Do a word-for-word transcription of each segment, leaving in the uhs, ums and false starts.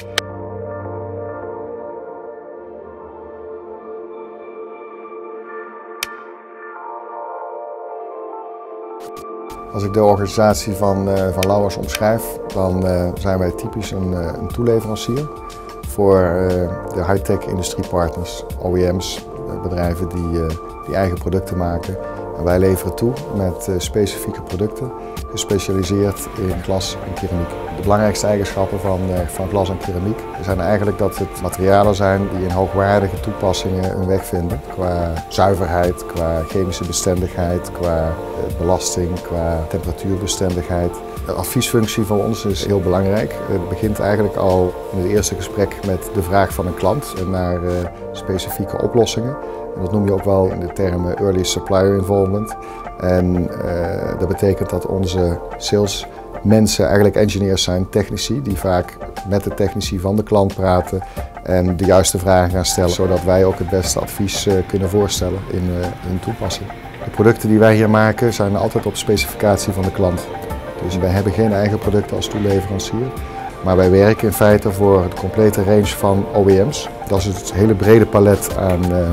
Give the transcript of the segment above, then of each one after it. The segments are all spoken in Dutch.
Als ik de organisatie van, uh, van Lauwers omschrijf, dan uh, zijn wij typisch een, uh, een toeleverancier voor uh, de high-tech industriepartners, O E M's, uh, bedrijven die, uh, die eigen producten maken. En wij leveren toe met uh, specifieke producten, gespecialiseerd in glas en keramiek. De belangrijkste eigenschappen van, uh, van glas en keramiek zijn eigenlijk dat het materialen zijn die in hoogwaardige toepassingen hun weg vinden. Qua zuiverheid, qua chemische bestendigheid, qua uh, belasting, qua temperatuurbestendigheid. De adviesfunctie van ons is heel belangrijk. Het begint eigenlijk al in het eerste gesprek met de vraag van een klant naar uh, specifieke oplossingen. En dat noem je ook wel in de termen early supplier involvement. En uh, dat betekent dat onze salesmensen eigenlijk engineers zijn, technici, die vaak met de technici van de klant praten en de juiste vragen gaan stellen, zodat wij ook het beste advies uh, kunnen voorstellen in, uh, in toepassing. De producten die wij hier maken zijn altijd op specificatie van de klant. Dus wij hebben geen eigen producten als toeleverancier. Maar wij werken in feite voor het complete range van O E M's. Dat is het hele brede palet aan, uh,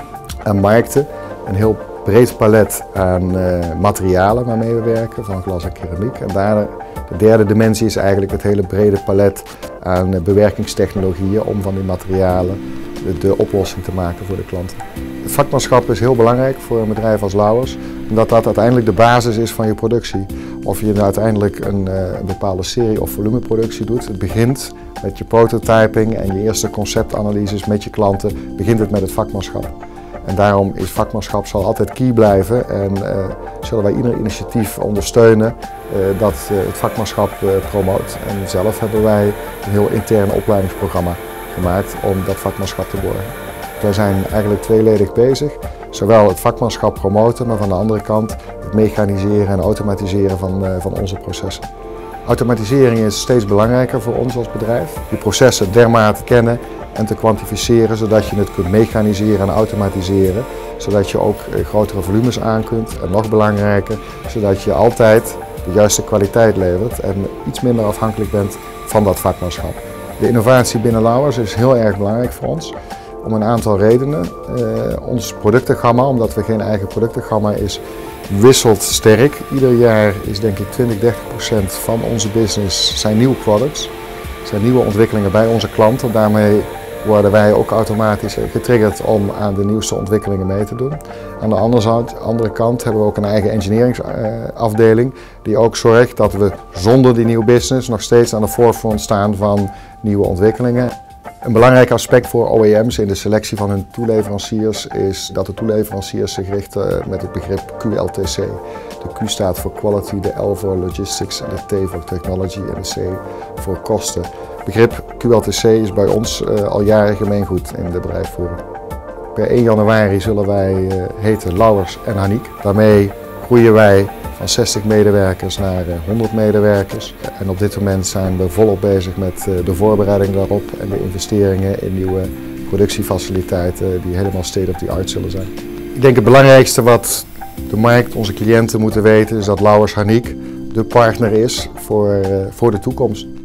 aan markten. Een heel breed palet aan uh, materialen waarmee we werken, van glas en keramiek. En daar, de derde dimensie is eigenlijk het hele brede palet aan uh, bewerkingstechnologieën om van die materialen de, de oplossing te maken voor de klanten. Het vakmanschap is heel belangrijk voor een bedrijf als Lauwers, omdat dat uiteindelijk de basis is van je productie. Of je nou uiteindelijk een, een bepaalde serie of volumeproductie doet, het begint met je prototyping en je eerste conceptanalyses met je klanten, begint het met het vakmanschap. En daarom is vakmanschap zal altijd key blijven en uh, zullen wij ieder initiatief ondersteunen uh, dat uh, het vakmanschap uh, promoot. En zelf hebben wij een heel intern opleidingsprogramma gemaakt om dat vakmanschap te borgen. Wij zijn eigenlijk tweeledig bezig, zowel het vakmanschap promoten, maar van de andere kant het mechaniseren en automatiseren van, uh, van onze processen. Automatisering is steeds belangrijker voor ons als bedrijf. Je processen dermate kennen en te kwantificeren, zodat je het kunt mechaniseren en automatiseren. Zodat je ook uh, grotere volumes aan kunt en nog belangrijker, zodat je altijd de juiste kwaliteit levert en iets minder afhankelijk bent van dat vakmanschap. De innovatie binnen Lauwers is heel erg belangrijk voor ons. Om een aantal redenen. Uh, ons productengamma, omdat we geen eigen productengamma is, wisselt sterk. Ieder jaar is denk ik twintig, dertig procent van onze business zijn nieuwe products. Zijn nieuwe ontwikkelingen bij onze klanten. Daarmee worden wij ook automatisch getriggerd om aan de nieuwste ontwikkelingen mee te doen. Aan de andere kant hebben we ook een eigen engineeringsafdeling die ook zorgt dat we zonder die nieuwe business nog steeds aan de forefront staan van nieuwe ontwikkelingen. Een belangrijk aspect voor O E M's in de selectie van hun toeleveranciers is dat de toeleveranciers zich richten met het begrip Q L T C. De Q staat voor Quality, de L voor Logistics, de T voor Technology en de C voor kosten. Het begrip Q L T C is bij ons uh, al jaren gemeengoed in de bedrijfsvoering. Per één januari zullen wij uh, heten Lauwers en Haniek. Daarmee groeien wij van zestig medewerkers naar honderd medewerkers. En op dit moment zijn we volop bezig met de voorbereiding daarop en de investeringen in nieuwe productiefaciliteiten die helemaal state of the art zullen zijn. Ik denk het belangrijkste wat de markt, onze cliënten moeten weten is dat Lauwers Haniek de partner is voor, voor de toekomst.